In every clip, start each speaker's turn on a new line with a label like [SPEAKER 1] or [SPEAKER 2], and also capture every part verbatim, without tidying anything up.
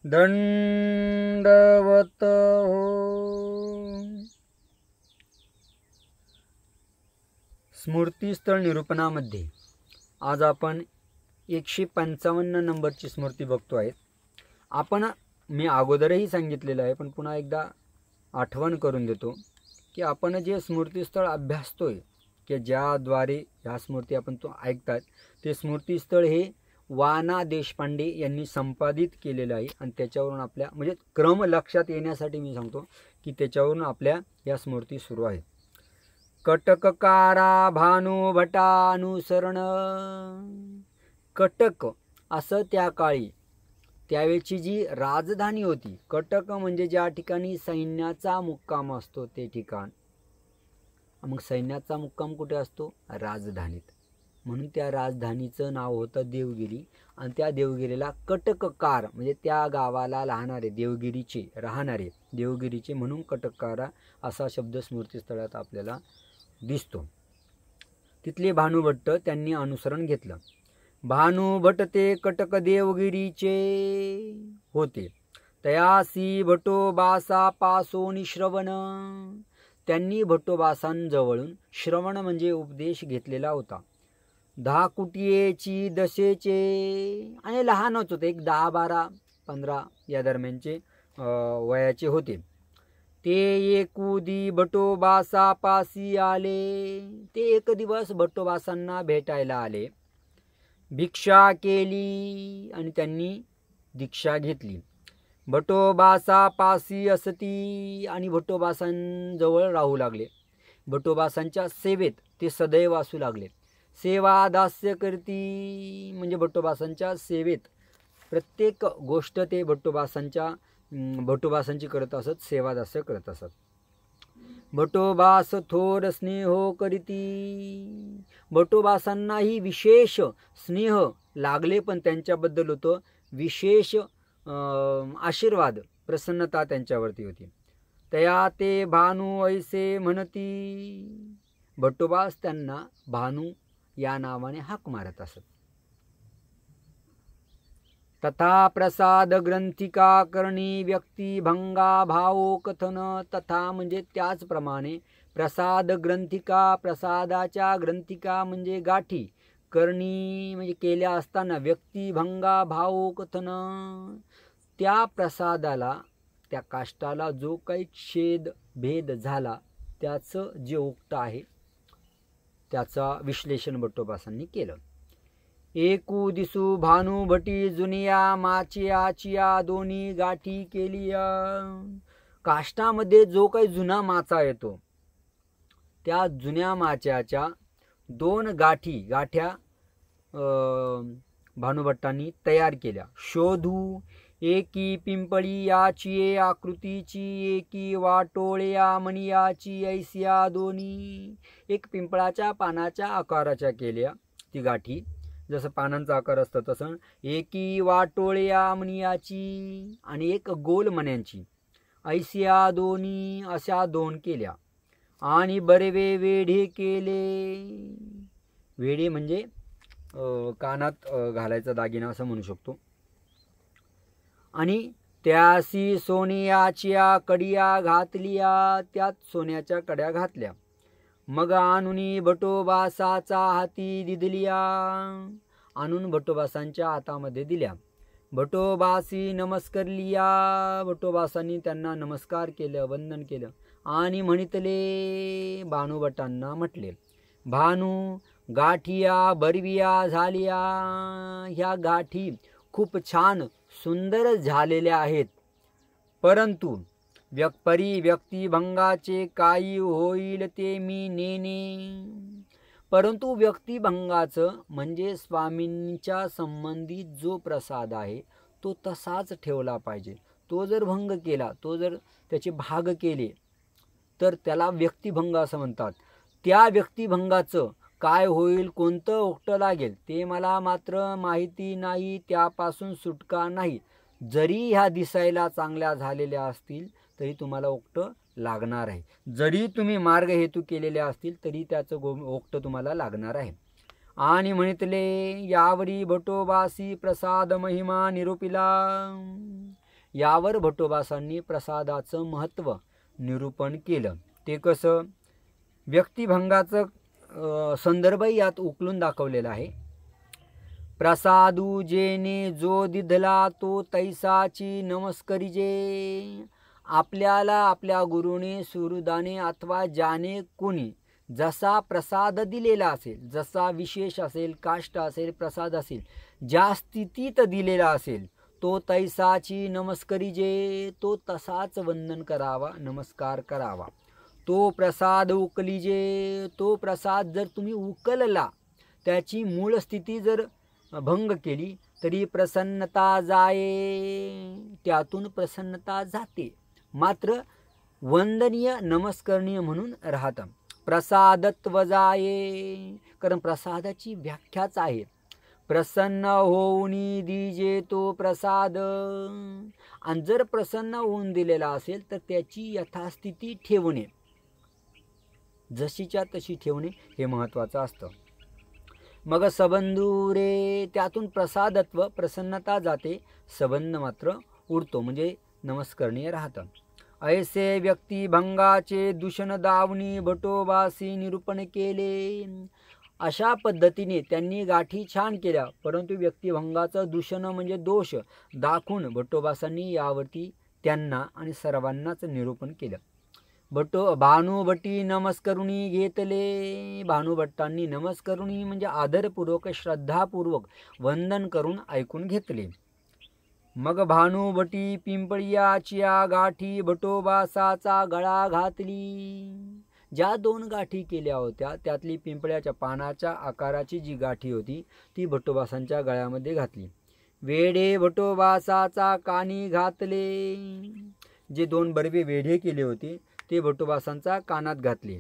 [SPEAKER 1] दंडवत हो. स्मृतीस्थळ निरूपणामध्ये आज आपण एकशे पंचावन्न नंबरची स्मृती बघतो आहे. आपण मी अगोदरही सांगितलेलं आहे, पण पुन्हा एकदा आठवण करून देतो की आपण जे स्मृतीस्थळ अभ्यासतोय की ज्याद्वारे ह्या स्मृती आपण तो ऐकतात, ते स्मृतीस्थळ हे वाना देशपांडे यांनी संपादित केलेलं आहे. आणि त्याच्यावरून आपल्या म्हणजे क्रम लक्षात येण्यासाठी मी सांगतो की त्याच्यावरून आपल्या या स्मृती सुरू आहेत. कटककारा भानुभटानुसरण. कटक असं त्या काळी त्यावेळची जी राजधानी होती. कटक म्हणजे ज्या ठिकाणी सैन्याचा मुक्काम असतो ते ठिकाण. मग सैन्याचा मुक्काम कुठे असतो? राजधानीत. म्हणून त्या राजधानीचं नाव होतं देवगिरी. आणि त्या देवगिरीला कटककार म्हणजे त्या गावाला राहणारे देवगिरीचे राहणारे देवगिरीचे म्हणून कटककारा असा शब्द स्मृतीस्थळात आपल्याला दिसतो. तिथले भानुभट्ट त्यांनी अनुसरण घेतलं. भानुभट ते कटक देवगिरीचे होते. तयासी भटोबासा पासोनी श्रवण. त्यांनी भटोबासांजवळून श्रवण म्हणजे उपदेश घेतलेला होता. दहा कुटियेची दशेचे आणि लहानच होते, एक दहा बारा पंधरा या दरम्यानचे वयाचे होते. ते एकुदी भटोबासा पासी आले. ते एक दिवस भटोबासांना भेटायला आले. भिक्षा केली आणि त्यांनी दीक्षा घेतली. भटोबासा पासी असती आणि भटोबासांजवळ राहू लागले. भटोबासांच्या सेवेत ते सदैव असू लागले. सेवा दास्य करती म्हणजे भटोबासांच्या सेवेत प्रत्येक गोष्ट ते भटोबासांच्या भटोबासांची करत असत, सेवा दास्य करत असत. भटोबास थोर स्नेह करीती. भटोबासांनाही विशेष स्नेह लागले, पण त्यांच्याबद्दल होतं विशेष आशीर्वाद प्रसन्नता त्यांच्यावरती होती. तया ते भानू ऐसे म्हणती. भटोबास त्यांना भानू या नावाने हाक मारत असत. तथा प्रसाद ग्रंथिका करणी व्यक्ती भंगा भावो कथन. तथा म्हणजे त्याचप्रमाणे प्रसाद ग्रंथिका प्रसादाच्या ग्रंथिका म्हणजे गाठी करणी म्हणजे केल्या असताना व्यक्ती भंगा भावो कथन. त्या प्रसादाला त्या काष्टाला जो काही छेद भेद झाला त्याचं जे उक्त आहे त्याचा विश्लेषण भटोबासांनी केलं. एकू दिसू भानुभटी जुनिया माचियाचिया दोन्ही गाठी केलिया. काष्टामध्ये जो काही जुना माचा येतो त्या जुन्या माच्याच्या दोन गाठी गाठ्या भानुभट्टांनी तयार केल्या. शोधू एकी पिंपळी याची आकृतीची एकी वाटोळ्या मणियाची ऐसिया दोन्ही. एक पिंपळाच्या पानाच्या आकाराच्या केल्या ती गाठी, जसं पानांचा आकार असतो तसं. एकी वाटोळ्या मणियाची आणि एक गोल मण्यांची. ऐसिया दोन्ही अशा दोन केल्या. आणि बरेवे वेढे केले. वेढे म्हणजे कानात घालायचा दागिना असं म्हणू शकतो. आणि त्यासी सोन्याच्या कडिया घातलिया. त्यात सोन्याच्या कड्या घातल्या. मग आणूनी भटोबासाचा हाती दिदलिया. आणून भटोबासांच्या हातामध्ये दिल्या. भटोबासी नमस्कारलिया. भटोबासांनी त्यांना नमस्कार केलं, वंदन केलं. आणि म्हणितले भानुभटांना म्हटले, भानू गाठिया बरविया झालिया. ह्या गाठी खूप छान सुंदर झालेल्या आहेत, परंतु व्यक्परी व्यक्तिभंगाचे काही होईल ते मी नेने. परंतु व्यक्तिभंगाचं म्हणजे स्वामींच्या संबंधित जो प्रसाद आहे तो तसाच ठेवला पाहिजे. तो जर भंग केला, तो जर त्याचे भाग केले तर त्याला व्यक्तिभंग असं म्हणतात. त्या व्यक्तिभंगाचं काय होईल, कोणतं ओक्ट लागेल ते मला मात्र माहिती नाही, त्यापासून सुटका नाही. जरी ह्या दिसायला चांगल्या झालेल्या असतील तरी तुम्हाला ओक्ट लागणार आहे. जरी तुम्ही मार्ग हेतू केलेले असतील तरी त्याचं गो ओक्ट तुम्हाला लागणार आहे. आणि म्हणितले यावरी भटोबासी प्रसाद महिमा निरूपिला. यावर भट्टोबासांनी प्रसादाचं महत्त्व निरूपण केलं. ते कसं? व्यक्तिभंगाचं संदर्भही यात उकलून दाखवलेला आहे. प्रसादू जेने जो दिधला तो तैसाची नमस्करीजे. आपल्याला आपल्या गुरुने सुहृदाने अथवा ज्याने कोणी जसा प्रसाद दिलेला असेल, जसा विशेष असेल, काष्ट असेल, प्रसाद असेल, ज्या स्थितीत दिलेला असेल तो तैसाची नमस्करीजे. तो तसाच वंदन करावा, नमस्कार करावा. तो प्रसाद उकलीजे. तो प्रसाद जर तुम्ही उकलला, त्याची मूळ स्थिती जर भंग केली तरी प्रसन्नता जाये. त्यातून प्रसन्नता जाते, मात्र वंदनीय नमस्करणीय म्हणून राहतं. प्रसादत्व जाये, कारण प्रसादाची व्याख्याच आहे. प्रसन्न होऊनी दिजे तो प्रसाद. आणि जर प्रसन्न होऊन दिलेला असेल तर त्याची यथास्थिती ठेवणे, जशीच्या तशी ठेवणे हे महत्त्वाचं असतं. मग सबंधू रे, त्यातून प्रसादत्व प्रसन्नता जाते, सबंध मात्र उरतो, म्हणजे नमस्करणीय राहतं. ऐसे व्यक्तिभंगाचे दूषण दावणी भट्टोबासी निरूपण केले. अशा पद्धतीने त्यांनी गाठी छान केल्या, परंतु व्यक्तिभंगाचं दूषण म्हणजे दोष दाखवून भट्टोबासांनी यावरती त्यांना आणि सर्वांनाच निरूपण केलं. भट्टो भानुभट्टी नमस्करुणी घेतले. भानुभट्टांनी नमस्करुणी म्हणजे आदरपूर्वक श्रद्धापूर्वक वंदन करून ऐकून घेतले. मग भानुभट्टी पिंपळियाच्या गाठी भट्टोबासाचा गळा घातली. ज्या दोन गाठी केल्या होत्या त्यातली पिंपळ्याच्या पानाच्या आकाराची जी गाठी होती ती भट्टोबासांच्या गळ्यामध्ये घातली. वेढे भट्टोबासाचा कानी घातले. जे दोन बर्वे वेढे केले होते ते भट्टोबासांचा कानात घातले.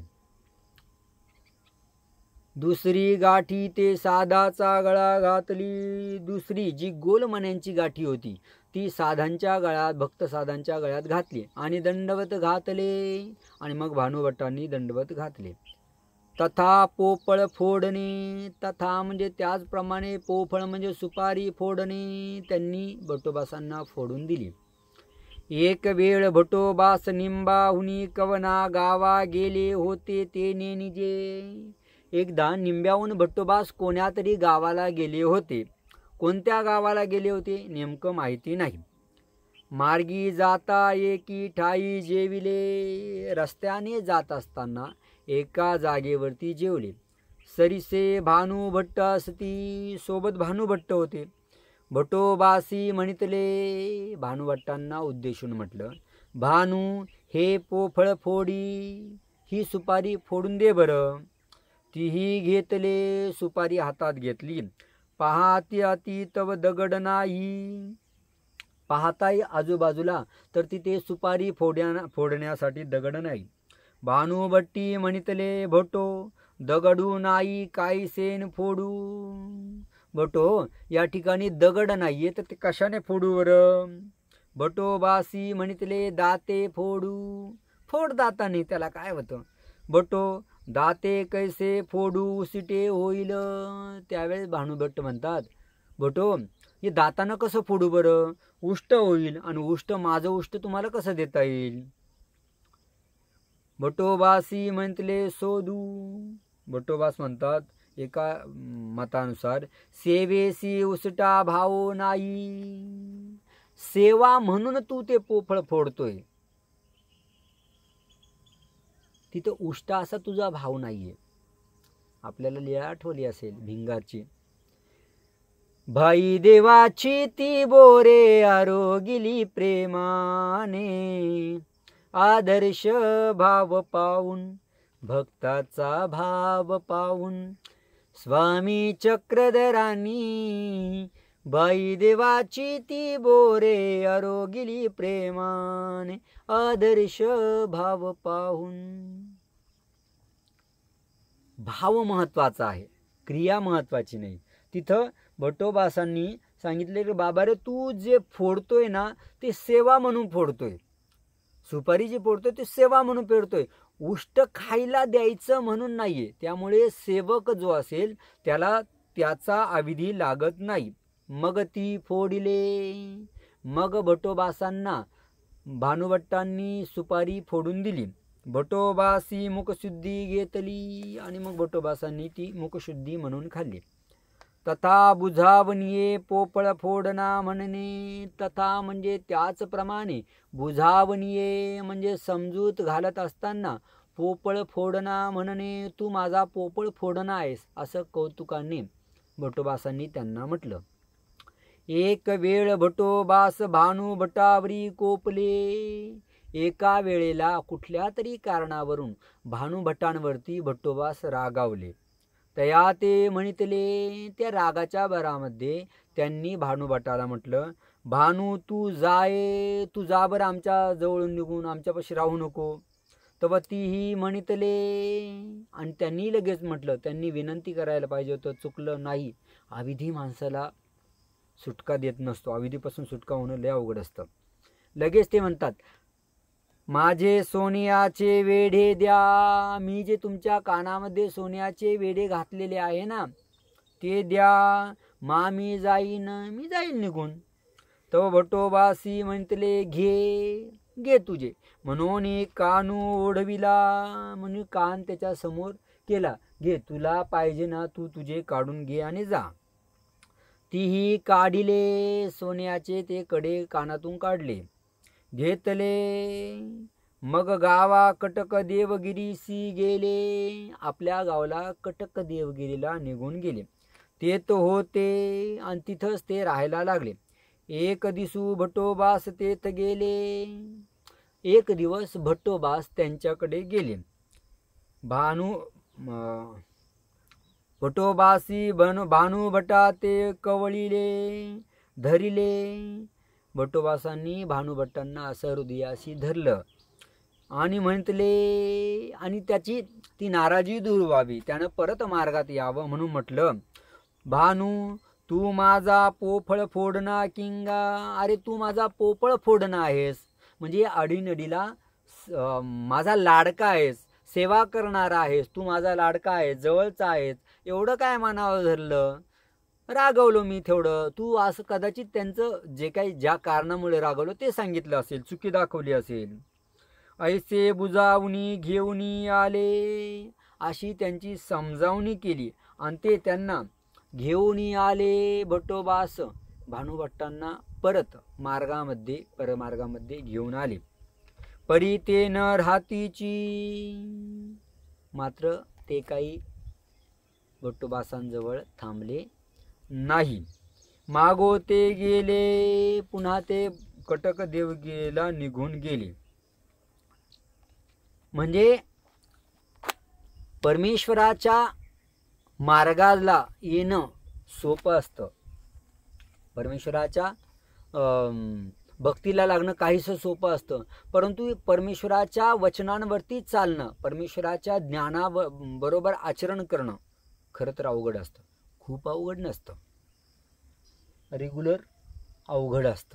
[SPEAKER 1] दुसरी गाठी ते साधाचा गळा घातली. दुसरी जी गोलमण्यांची गाठी होती ती साधांच्या गळ्यात, भक्त साधांच्या गळ्यात घातली आणि दंडवत घातले. आणि मग भानुभट्टांनी दंडवत घातले. तथा पोपळ फोडणे. तथा म्हणजे त्याचप्रमाणे, पोफळ म्हणजे सुपारी फोडणे, त्यांनी भट्टोबासांना फोडून दिली. एक वेळ भट्टोबास निंबाहुनी कवना गावा गेले होते ते निजे. एकदा निंब्याहून भट्टोबास कोण्या तरी गावाला गेले होते. कोणत्या गावाला गेले होते नेमकं माहिती नाही. मार्गी जाता एकी ठाई जेविले. रस्त्याने जात असताना एका जागेवरती जेवले. सरीसे भानुभट्ट असती. सोबत भानुभट्ट होते. भट्टोबासी म्हणितले. भानुभट्टांना उद्देशून म्हटलं, भानू हे पोफळ फोडी, ही सुपारी फोडून दे बरं. तीही घेतले. सुपारी हातात घेतली. पाहती अति तव दगड नाही. पाहताय आजूबाजूला तर तिथे सुपारी फोड्या फोडण्यासाठी दगड नाही. भानुभट्टी म्हणितले, भट्टो दगडू नाही काही सेन फोडू. भट्टो या ठिकाणी दगड नाहीये तर ते कशाने फोडू बरं. भट्टोबासी म्हणितले, दाते फोडू. फोड दाताने, त्याला काय होतं. भट्टो दाते कैसे फोडू उसिटे होईल. त्यावेळेस भानुभट्ट म्हणतात, भट्टो हे दातानं कसं फोडू बरं, उष्ट होईल, आणि उष्ट माझं उष्ट तुम्हाला कसं देता येईल. भट्टोबासी म्हणतले सोदू. भट्टोबास म्हणतात एका मतानुसार, सेवेसी उसटा भाव नाही. सेवा म्हणून तू ते पोफळ फोडतोय, तिथं उष्टा असा तुझा भाव नाहीये. आपल्याला लीळा आठवली असेल भिंगाची. भाई देवाची ती बोरे आरोगिली प्रेमाने. आदर्श भाव पाहून, भक्ताचा भाव पाहून, स्वामी चक्रधरांनी बाई देवाची ती बोरे आरोगिली प्रेमाने. आदर्श भाव पाहून. भाव महत्वाचा आहे, क्रिया महत्वाची नाही. तिथं भट्टोबासांनी सांगितले की बाबा रे, तू जे फोडतोय ना ते सेवा म्हणून फोडतोय. सुपारी जी फोडतोय ते सेवा म्हणून फोडतोय, उष्ट खायला द्यायचं म्हणून नाहीये. त्यामुळे सेवक जो असेल त्याला त्याचा अविधी लागत नाही. मग ती फोडिले. मग भटोबासांना भानुभट्टांनी सुपारी फोडून दिली. भटोबासी मुखशुद्धी घेतली आणि मग भटोबासांनी ती मुखशुद्धी म्हणून खाल्ली. तथा बुझावणीये पोपळ फोडना म्हणणे. तथा म्हणजे त्याचप्रमाणे, बुझावणीये म्हणजे समजूत घालत असताना, पोपळ फोडना म्हणणे तू माझा पोपळ फोडना आहेस असं कौतुकाने भटोबासांनी त्यांना म्हटलं. एक वेळ भटोबास भानुभट्टावरी कोपले. एका वेळेला कुठल्या तरी कारणावरून भानुभट्टांवरती भटोबास रागावले. तया ते म्हणितले. त्या रागाच्या भरामध्ये त्यांनी भानुभट्टाला म्हटलं, भानू तू जाय, तू जा बरं आमच्या जवळून निघून, आमच्यापाशी राहू नको. तेव्हा तीही म्हणितले. आणि त्यांनी लगेच म्हटलं, त्यांनी विनंती करायला पाहिजे होतं, चुकलं नाही. अविधी माणसाला सुटका देत नसतो, अविधीपासून सुटका होणं लय अवघड असतं. लगेच ते म्हणतात, माझे सोन्याचे वेढे द्या. मी जे तुमच्या कानामध्ये सोन्याचे वेढे घातलेले आहे ना ते द्या. मा मी जाईन, मी जाईन निघून. तो भटोबासी म्हणतले, घे घे तुझे. म्हणून कानू ओढविला. म्हणून कान त्याच्या समोर केला. घे, तुला पाहिजे ना तू तुझे काढून घे आणि जा. तीही काढिले. सोन्याचे ते कडे कानातून काढले, घेतले. मग गावा कटक देवगिरीसी गेले. आपल्या गावाला कटक देवगिरीला निघून गेले. तेथ होते आणि तिथंच ते राहायला लागले. एक दिसू भटोबास तेथ गेले. एक दिवस भटोबास त्यांच्याकडे गेले. भानू भटोबासी भानु भानुभट्टा ते कवळीले धरिले. भटोबासांनी भानुभट्टांना असं हृदयाशी धरलं आणि म्हटले, आणि त्याची ती नाराजी दूर व्हावी, त्यानं परत मार्गात यावं म्हणून म्हटलं, भानू तू माझा पोफळ फोडणा किंगा. अरे तू माझा पोपळ फोडणा आहेस, म्हणजे अडीनडीला माझा लाडका आहेस, सेवा करणारा आहेस, तू माझा लाडका आहेस, जवळचा आहेस, एवढं काय मानावं धरलं. रागवलो मी तेवढं. तू असं कदाचित त्यांचं जे काही ज्या कारणामुळे रागवलं ते सांगितलं असेल, चुकी दाखवली असेल. ऐसे बुजावणी घेऊनी आले. अशी त्यांची समजावणी केली आणि ते त्यांना घेऊनी आले. भटोबास भानुभट्टांना परत मार्गामध्ये परमार्गामध्ये घेऊन आले. परी ते न राहतीची. मात्र ते काही भटोबासांजवळ थांबले नाही. मागो ते गेले. पुन्हा ते कटक देवगिरीला निघून गेले. म्हणजे परमेश्वराच्या मार्गाला येणं सोपं असतं. परमेश्वराच्या भक्तीला लागणं काहीसं सोपं असतं, परंतु परमेश्वराच्या वचनांवरती चालणं, परमेश्वराच्या ज्ञाना बरोबर आचरण करणं खरं तर अवघड असतं. खूप अवघड नसतं, रेग्युलर अवघड असतं.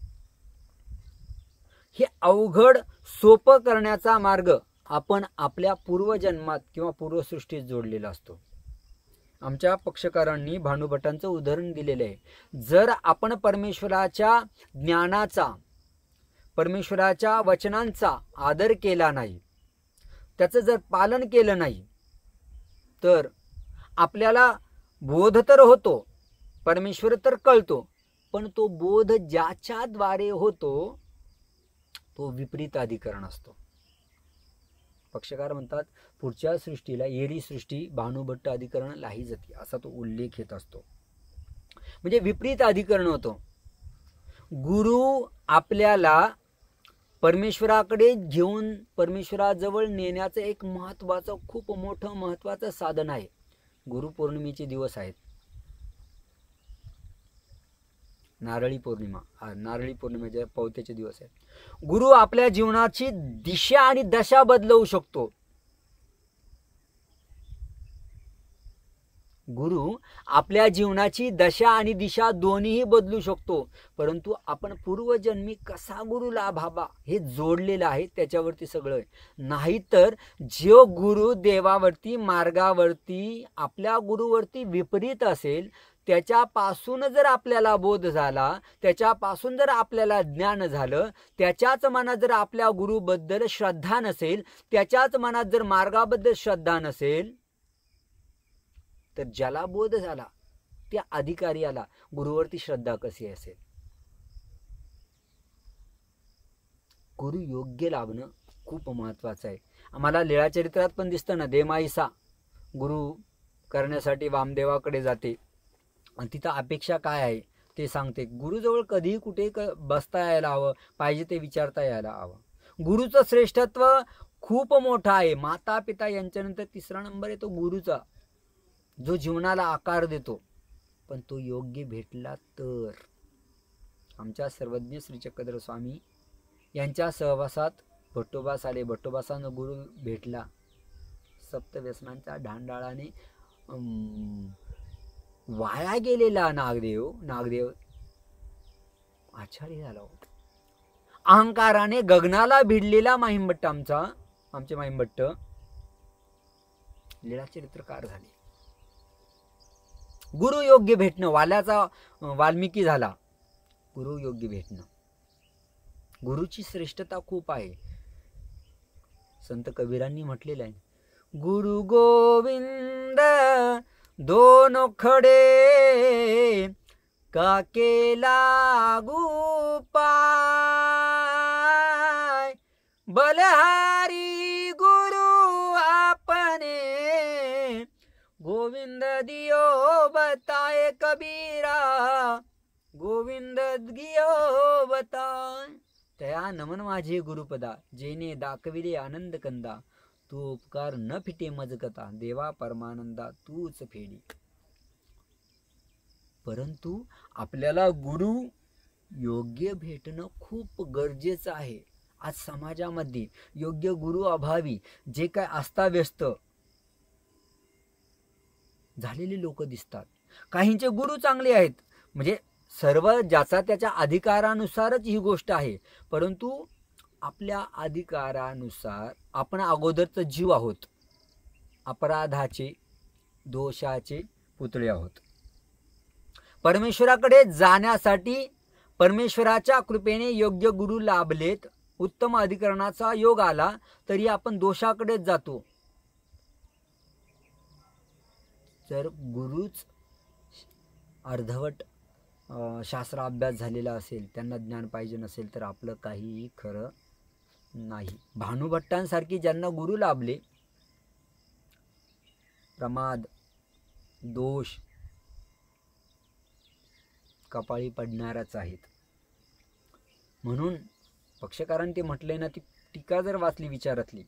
[SPEAKER 1] हे अवघड सोपं करण्याचा मार्ग आपण आपल्या पूर्वजन्मात किंवा पूर्वसृष्टीत जोडलेला असतो. आमच्या पक्षकारांनी भानुभट्टांचं उदाहरण दिलेलं आहे. जर आपण परमेश्वराच्या ज्ञानाचा, परमेश्वराच्या वचनांचा आदर केला नाही, त्याचं जर पालन केलं नाही, तर आपल्याला बोध तर होतो, परमेश्वर तर कळतो, पण तो बोध ज्याच्याद्वारे होतो तो विपरीत अधिकरण असतो. पक्षकार म्हणतात पुढच्या सृष्टीला येरी सृष्टी भानुभट्ट अधिकरण लाही जाती असा तो उल्लेख येत असतो. म्हणजे विपरीत अधिकरण होतो. गुरु आपल्याला परमेश्वराकडे घेऊन परमेश्वराजवळ नेण्याचं एक महत्त्वाचं, खूप मोठं महत्त्वाचं साधन आहे. गुरुपौर्णिमेचे दिवस आहेत. नारळी पौर्णिमा, हा नारळी पौर्णिमेच्या पौत्याचे दिवस आहेत. गुरु आपल्या जीवनाची दिशा आणि दशा बदलवू शकतो. गुरु आपल्या जीवनाची दशा आणि दिशा दोन्हीही बदलू शकतो, परंतु आपण पूर्वजन्मी कसा गुरु लाभावा हे जोडलेलं आहे, त्याच्यावरती सगळं. नाहीतर जो गुरु देवावरती, मार्गावरती, आपल्या गुरुवरती विपरीत असेल त्याच्यापासून जर आपल्याला बोध झाला, त्याच्यापासून जर आपल्याला ज्ञान झालं, त्याच्याच मनात जर आपल्या गुरुबद्दल श्रद्धा नसेल, त्याच्याच मनात जर मार्गाबद्दल श्रद्धा नसेल, तर ज्याला बोध झाला त्या अधिकाऱ्याला गुरुवरती श्रद्धा कशी असेल? गुरु योग्य लाभणं खूप महत्वाचं आहे. आम्हाला लीळाचरित्रात पण दिसतं ना, देमाईसा गुरु करण्यासाठी वामदेवाकडे जाते आणि तिथं अपेक्षा काय आहे ते सांगते. गुरुजवळ कधीही कुठे बसता यायला हवं, पाहिजे ते विचारता यायला हवं. गुरुचं श्रेष्ठत्व खूप मोठं आहे. माता पिता यांच्यानंतर तिसरा नंबर येतो गुरुचा, जो जीवनाला आकार देतो. पण तो योग्य भेटला तर. आमच्या सर्वज्ञ श्री चक्रधर स्वामी यांच्या सहवासात भट्टोबास आले. भट्टोबासानं गुरु भेटला. सप्तव्यसनांच्या ढांडाळाने वाया गेलेला नागदेव नागदेव आचार्य झाला होता. अहंकाराने गगनाला भिडलेला माहिमभट्ट आमचा आमचे माहिमभट्ट लीळाचरित्रकार झाले. गुरु योग्य भेटणं, वाल्याचा वाल्मिकी झाला. गुरु योग्य भेटणं, गुरुची श्रेष्ठता खूप आहे. संत कबीरांनी म्हटलेलं आहे, गुरु गोविंद दोन खडे काके लागू पाय, बलहारी गुरु आपने गोविंद दियो बताए कबीरा, गोविंद दियो बताय. तया नमन माझे गुरुपदा, जेने दाखविले आनंद कंदा, तू उपकार न फिटे मजकता, देवा परमानंदा तूच फेडी. परंतु आपल्याला गुरु योग्य भेटणं खूप गरजेचं आहे. आज समाजामध्ये योग्य गुरु अभावी जे काय अस्ताव्यस्त झालेले लोक दिसतात. काहींचे गुरु चांगले आहेत, म्हणजे सर्व ज्याचा त्याच्या अधिकारानुसारच ही गोष्ट आहे. परंतु आपल्या अधिकारानुसार आपण अगोदरच जीव आहोत, अपराधाचे दोषाचे पुतळे आहोत. परमेश्वराकडे जाण्यासाठी परमेश्वराच्या कृपेने योग्य गुरु लाभलेत, उत्तम अधिकरणाचा योग आला तरी आपण दोषाकडेच जातो. जर गुरुच अर्धवट शास्त्र अभ्यास झालेला असेल, त्यांना ज्ञान पाहिजे नसेल, तर आपलं काहीही खरं नाही. भानुभट्टांसारखी ज्यांना गुरु लाभले, प्रमाद दोष कपाळी पडणारच आहेत. म्हणून पक्षकारांनी ते म्हटले ना, ती टीका जर वाचली विचारातली,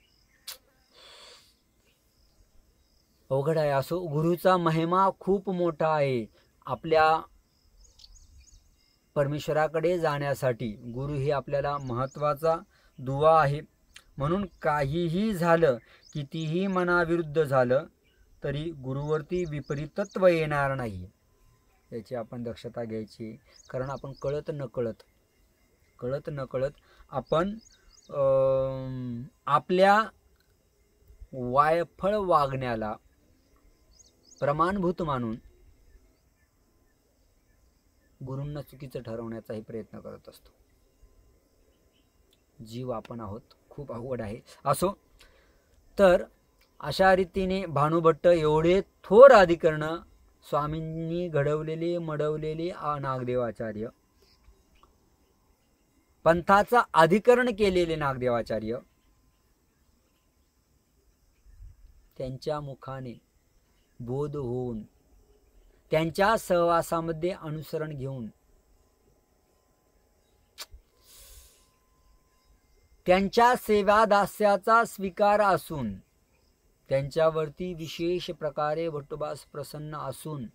[SPEAKER 1] अवघड आहे. असो, गुरुचा महिमा खूप मोठा आहे. आपल्या परमेश्वराकडे जाण्यासाठी गुरु ही आपल्याला महत्त्वाचा दुवा आहे. म्हणून काहीही झालं, कितीही मनाविरुद्ध झालं, तरी गुरुवरती विपरीतत्व येणार नाही, याची आपण दक्षता घ्यायची. कारण आपण कळत नकळत कळत नकळत आपण आपल्या वायफळ वागण्याला प्रमाणभूत मानून गुरूंना चुकीचं ठरवण्याचाही प्रयत्न करत असतो. जीव आपण आहोत, खूप अवघड आहे. असो, तर अशा रीतीने भानुभट्ट एवढे थोर अधिकरण स्वामींनी घडवलेले मडवलेले नागदेवाचार्य, पंथाचा अधिकरण केलेले नागदेवाचार्य, त्यांच्या मुखाने बोध होऊन, त्यांच्या सहवासामध्ये अनुसरण घेऊन, त्यांच्या सेवादास्याचा स्वीकार असून, त्यांच्यावरती विशेष प्रकारे भट्टोबास प्रसन्न असून,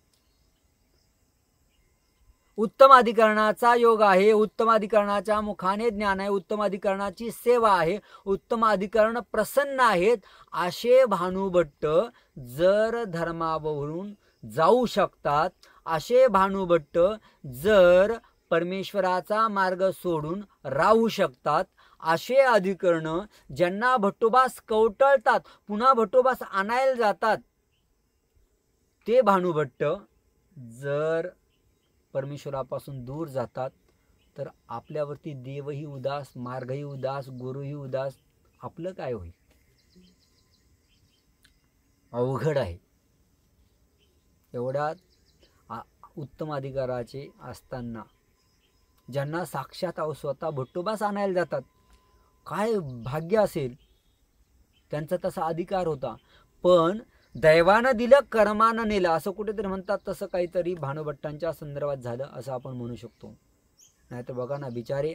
[SPEAKER 1] उत्तम अधिकरणाचा योग आहे, उत्तम अधिकरणाच्या मुखाने ज्ञान आहे, उत्तम अधिकरणाची सेवा आहे, उत्तम अधिकरण प्रसन्न आहेत, असे भानुभट्ट जर धर्मावरून जाऊ शकतात, असे भानुभट्ट जर परमेश्वराचा मार्ग सोडून राहू शकतात, असे अधिकरण ज्यांना भट्टोबास कवटळतात, पुन्हा भट्टोबास आणायला जातात, ते भानुभट्ट जर परमेश्वरापासून दूर जातात तर आपल्यावरती देवही उदास, मार्गही उदास, गुरुही उदास. आपलं काय होईल? अवघड आहे. एवढ्या उत्तम अधिकाराचे असताना ज्यांना साक्षात अहो स्वतः भट्टोबास आणायला जातात, काय भाग्य असेल त्यांचा. तसा अधिकार होता, पण दैवानं दिलं, कर्मानं नेलं असं कुठेतरी म्हणतात. तसं काहीतरी भानुभट्टांच्या संदर्भात झालं असं आपण म्हणू शकतो. नाहीतर बघा ना, बिचारे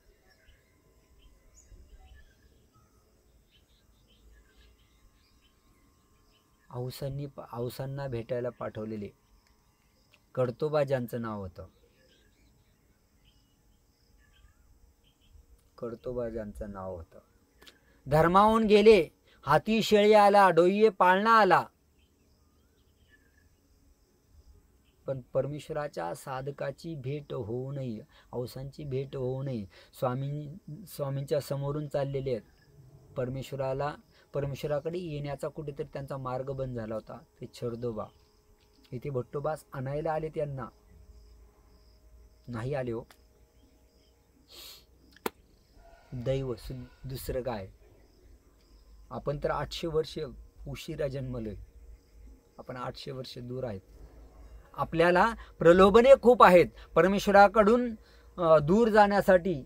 [SPEAKER 1] औसांनी औसांना भेटायला पाठवलेले कडतोबा ज्यांचं नाव होतं, कडतोबा ज्यांचं नाव होतं, धर्माहून गेले. हाती शेळी आला, डोईये पाळणा आला, पण परमेश्वराच्या साधकाची भेट होऊ नये, औसांची भेट होऊ नये. स्वामी स्वामींच्या समोरून चाललेले आहेत. परमेश्वराला परमेश्वराकडे येण्याचा कुठेतरी त्यांचा मार्ग बंद झाला होता. ते छरदोबा इथे भट्टोबास आणायला आले, त्यांना नाही आले हो. दैव दुसरं काय. आपण तर आठशे वर्ष उशिरा जन्मलोय, आपण आठशे वर्ष दूर आहेत. आपल्याला प्रलोभने खूप आहेत परमेश्वराकडून दूर जाण्यासाठी,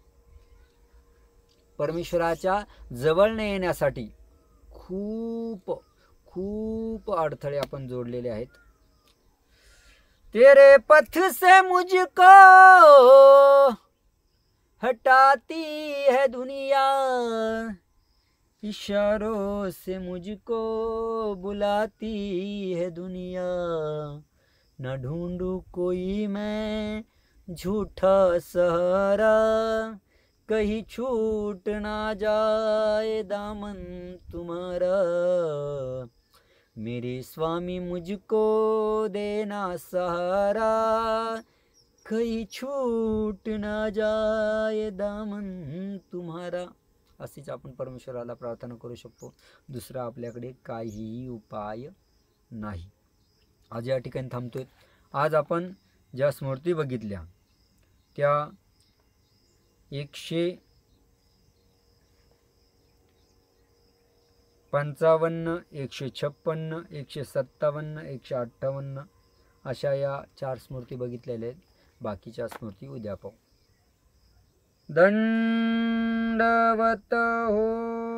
[SPEAKER 1] परमेश्वराच्या जवळ न येण्यासाठी. खूप खूप अडथळे आपण जोडलेले आहेत. तेरे पथ से मुझको हटाती है दुनिया, इशारों से मुझको बुलाती है दुनिया, न ढूंढूं कोई मैं झूठा सहारा, कहीं छूट ना जाए दामन तुम्हारा, मेरे स्वामी मुझको देना सहारा, कहीं छूट ना जाए दामन तुम्हारा. अशीच आपण परमेश्वराला प्रार्थना करू शकतो. दुसरा आपल्याकडे काहीही उपाय नाही. आज या ठिकाणी थांबतोय. आज आपण ज्या स्मृती बघितल्या त्या एकशे पंचावन्न, एकशे छप्पन्न, एकशे सत्तावन्न, एकशे अठ्ठावन्न अशा या चार स्मृती बघितलेल्या आहेत. बाकीच्या स्मृती उद्या पाहू. दंडवत हो.